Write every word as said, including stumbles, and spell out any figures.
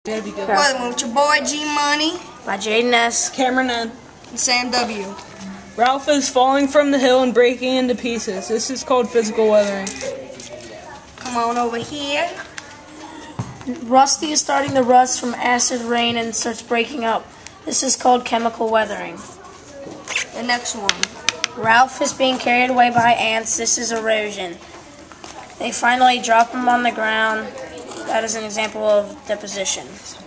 Debbie go. Welcome with your boy G Money By Jayden S. Cameron N. and Sam W. Ralph is falling from the hill and breaking into pieces. This is called physical weathering. Come on over here. Rusty is starting to rust from acid rain and starts breaking up. This is called chemical weathering. The next one. Ralph is being carried away by ants. This is erosion. They finally drop him on the ground. That is an example of deposition.